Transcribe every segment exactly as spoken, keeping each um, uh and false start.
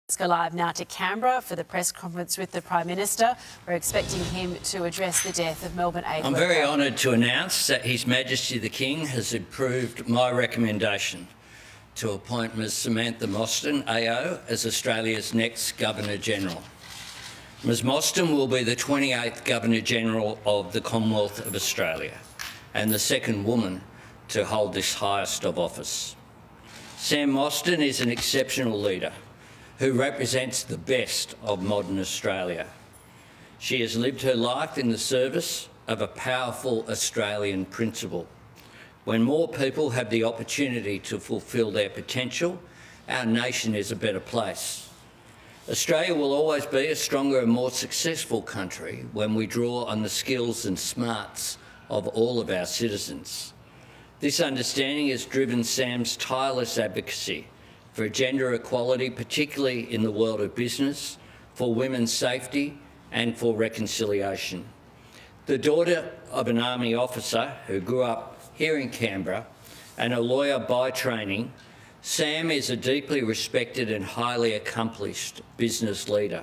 Let's go live now to Canberra for the press conference with the Prime Minister. We're expecting him to address the death of Melbourne aid I'm worker. very honoured to announce that His Majesty the King has approved my recommendation to appoint Miz Samantha Mostyn A O as Australia's next Governor-General. Miz Mostyn will be the twenty-eighth Governor-General of the Commonwealth of Australia and the second woman to hold this highest of office. Sam Mostyn is an exceptional leader who represents the best of modern Australia. She has lived her life in the service of a powerful Australian principle. When more people have the opportunity to fulfil their potential, our nation is a better place. Australia will always be a stronger and more successful country when we draw on the skills and smarts of all of our citizens. This understanding has driven Sam's tireless advocacy for gender equality, particularly in the world of business, for women's safety and for reconciliation. The daughter of an army officer who grew up here in Canberra and a lawyer by training, Sam is a deeply respected and highly accomplished business leader.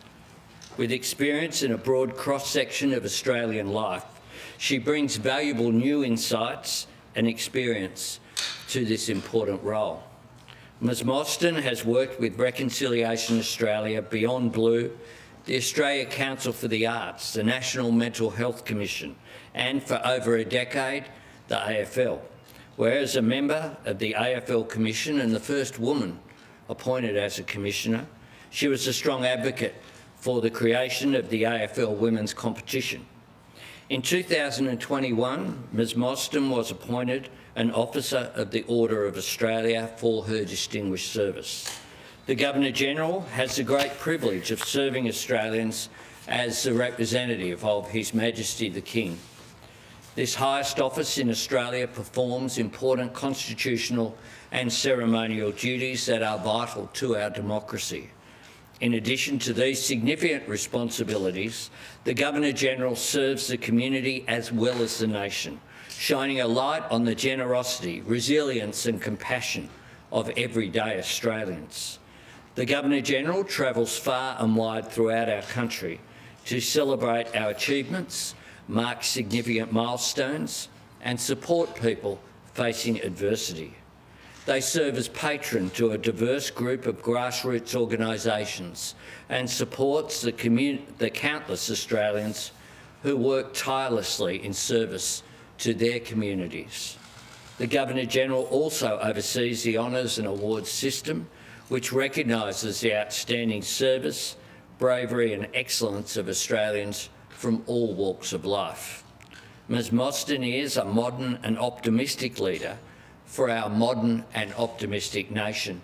With experience in a broad cross-section of Australian life, she brings valuable new insights and experience to this important role. Miz Mostyn has worked with Reconciliation Australia, Beyond Blue, the Australia Council for the Arts, the National Mental Health Commission, and for over a decade, the A F L, where as a member of the A F L Commission and the first woman appointed as a commissioner, she was a strong advocate for the creation of the A F L Women's Competition. In two thousand twenty-one, Miz Mostyn was appointed an Officer of the Order of Australia for her distinguished service. The Governor-General has the great privilege of serving Australians as the representative of His Majesty the King. This highest office in Australia performs important constitutional and ceremonial duties that are vital to our democracy. In addition to these significant responsibilities, the Governor-General serves the community as well as the nation, shining a light on the generosity, resilience and compassion of everyday Australians. The Governor-General travels far and wide throughout our country to celebrate our achievements, mark significant milestones and support people facing adversity. They serve as patron to a diverse group of grassroots organisations and supports the, the countless Australians who work tirelessly in service to their communities. The Governor-General also oversees the honours and awards system, which recognises the outstanding service, bravery and excellence of Australians from all walks of life. Miz Mostyn is a modern and optimistic leader for our modern and optimistic nation.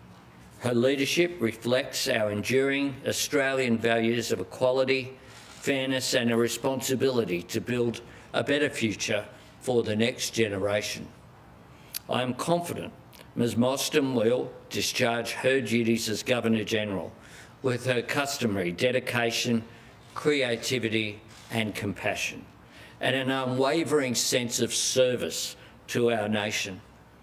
Her leadership reflects our enduring Australian values of equality, fairness and a responsibility to build a better future for the next generation. I am confident Miz Mostyn will discharge her duties as Governor-General with her customary dedication, creativity and compassion, and an unwavering sense of service to our nation.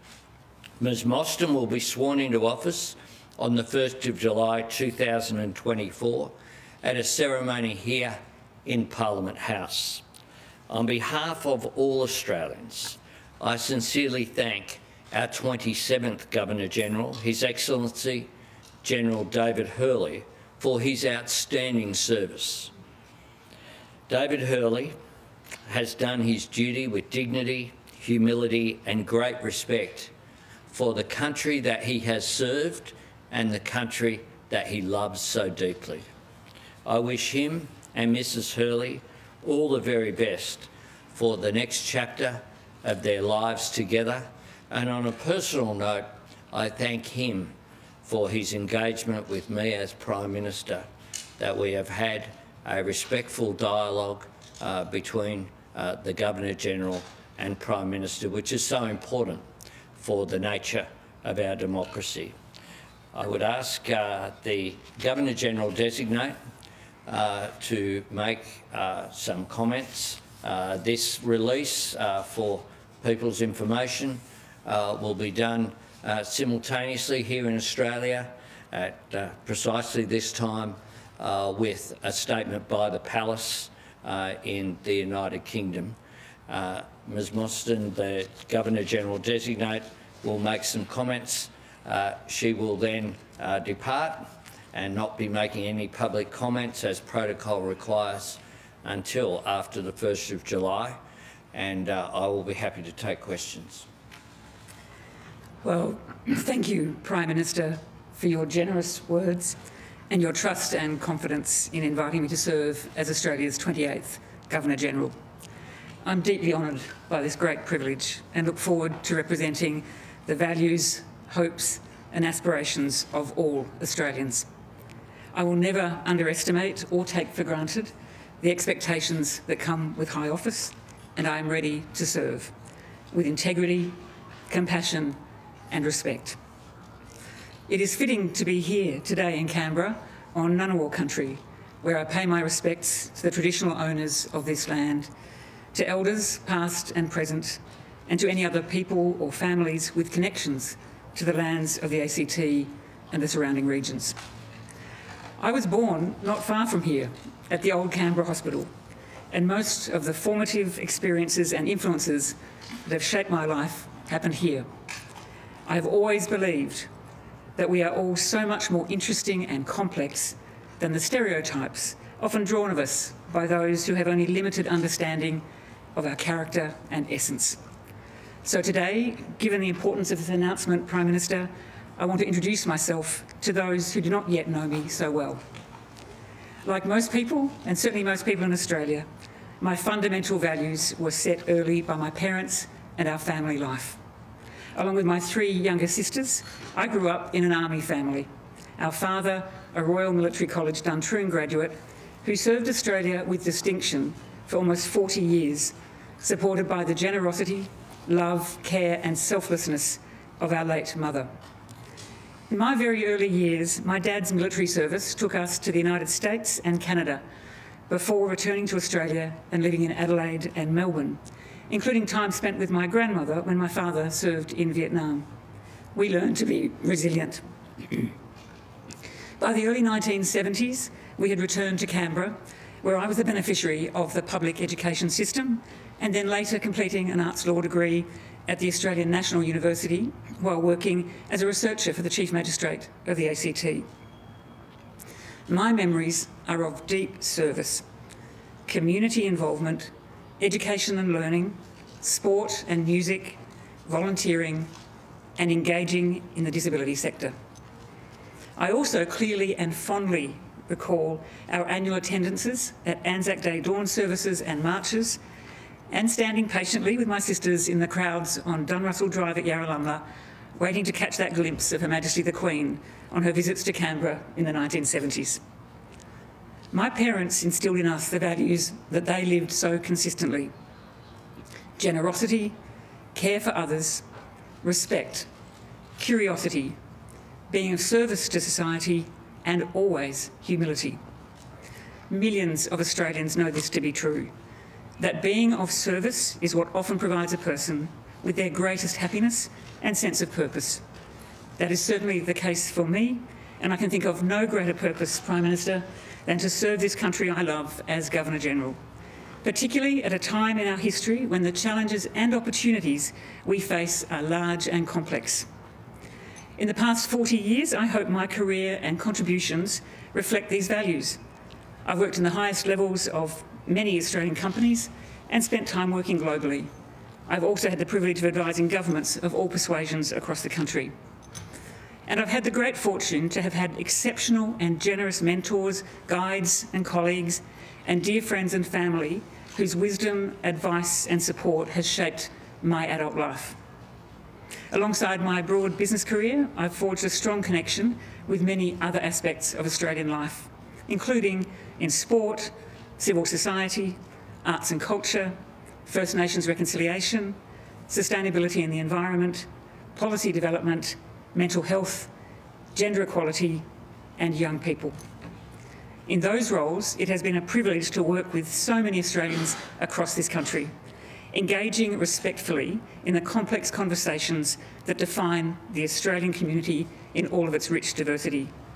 Miz Mostyn will be sworn into office on the first of July two thousand twenty-four at a ceremony here in Parliament House. On behalf of all Australians, I sincerely thank our twenty-seventh Governor-General, His Excellency General David Hurley, for his outstanding service. David Hurley has done his duty with dignity, humility and great respect for the country that he has served and the country that he loves so deeply. I wish him and Missus Hurley all the very best for the next chapter of their lives together. And on a personal note, I thank him for his engagement with me as Prime Minister, that we have had a respectful dialogue uh, between uh, the Governor-General and Prime Minister, which is so important for the nature of our democracy. I would ask uh, the Governor-General designate uh, to make uh, some comments. Uh, this release uh, for people's information uh, will be done uh, simultaneously here in Australia at uh, precisely this time uh, with a statement by the Palace uh, in the United Kingdom. Uh, Miz Mostyn, the Governor-General designate, will make some comments. Uh, she will then uh, depart and not be making any public comments as protocol requires until after the first of July, and uh, I will be happy to take questions. Well, thank you, Prime Minister, for your generous words and your trust and confidence in inviting me to serve as Australia's twenty-eighth Governor-General. I'm deeply honoured by this great privilege and look forward to representing the values, hopes and aspirations of all Australians. I will never underestimate or take for granted the expectations that come with high office, and I am ready to serve with integrity, compassion and respect. It is fitting to be here today in Canberra on Ngunnawal country, where I pay my respects to the traditional owners of this land, to elders past and present, and to any other people or families with connections to the lands of the A C T and the surrounding regions. I was born not far from here at the old Canberra Hospital, and most of the formative experiences and influences that have shaped my life happened here. I have always believed that we are all so much more interesting and complex than the stereotypes often drawn of us by those who have only limited understanding of our character and essence. So today, given the importance of this announcement, Prime Minister, I want to introduce myself to those who do not yet know me so well. Like most people, and certainly most people in Australia, my fundamental values were set early by my parents and our family life. Along with my three younger sisters, I grew up in an army family. Our father, a Royal Military College Duntroon graduate, who served Australia with distinction for almost forty years, supported by the generosity, love, care and selflessness of our late mother. In my very early years, my dad's military service took us to the United States and Canada before returning to Australia and living in Adelaide and Melbourne, including time spent with my grandmother when my father served in Vietnam. We learned to be resilient. By the early nineteen seventies, we had returned to Canberra, where I was the beneficiary of the public education system, and then later completing an arts law degree at the Australian National University while working as a researcher for the Chief Magistrate of the A C T. My memories are of deep service, community involvement, education and learning, sport and music, volunteering, and engaging in the disability sector. I also clearly and fondly recall our annual attendances at Anzac Day dawn services and marches, and standing patiently with my sisters in the crowds on Dunrussell Drive at Yarralumla, waiting to catch that glimpse of Her Majesty the Queen on her visits to Canberra in the nineteen seventies. My parents instilled in us the values that they lived so consistently: generosity, care for others, respect, curiosity, being of service to society, and always humility. Millions of Australians know this to be true, that being of service is what often provides a person with their greatest happiness and sense of purpose. That is certainly the case for me, and I can think of no greater purpose, Prime Minister, than to serve this country I love as Governor-General, particularly at a time in our history when the challenges and opportunities we face are large and complex. In the past forty years, I hope my career and contributions reflect these values. I've worked in the highest levels of many Australian companies and spent time working globally. I've also had the privilege of advising governments of all persuasions across the country. And I've had the great fortune to have had exceptional and generous mentors, guides and colleagues, and dear friends and family whose wisdom, advice and support has shaped my adult life. Alongside my broad business career, I've forged a strong connection with many other aspects of Australian life, including in sport, civil society, arts and culture, First Nations reconciliation, sustainability and the environment, policy development, mental health, gender equality and young people. In those roles, it has been a privilege to work with so many Australians across this country, engaging respectfully in the complex conversations that define the Australian community in all of its rich diversity.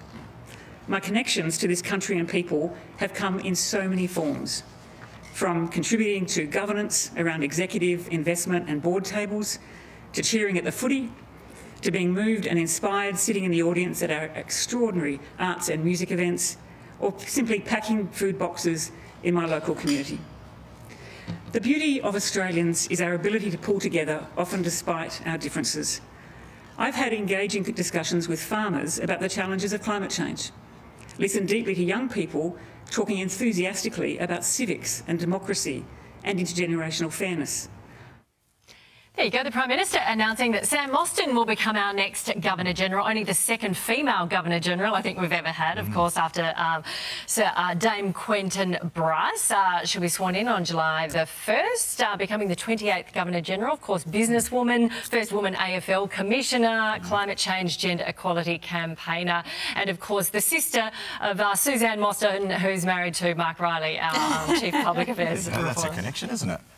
My connections to this country and people have come in so many forms, from contributing to governance around executive, investment and board tables, to cheering at the footy, to being moved and inspired sitting in the audience at our extraordinary arts and music events, or simply packing food boxes in my local community. The beauty of Australians is our ability to pull together, often despite our differences. I've had engaging discussions with farmers about the challenges of climate change, listened deeply to young people talking enthusiastically about civics and democracy and intergenerational fairness. There you go, the Prime Minister announcing that Sam Mostyn will become our next Governor-General, only the second female Governor-General I think we've ever had, of mm. course, after um, Sir uh, Dame Quentin Bryce. Uh, she'll be sworn in on July the first, uh, becoming the twenty-eighth Governor-General. Of course, businesswoman, first woman A F L Commissioner, mm. climate change, gender equality campaigner, and, of course, the sister of uh, Suzanne Mostyn, who's married to Mark Riley, our um, Chief Public Affairs. Well, that's a connection, isn't it?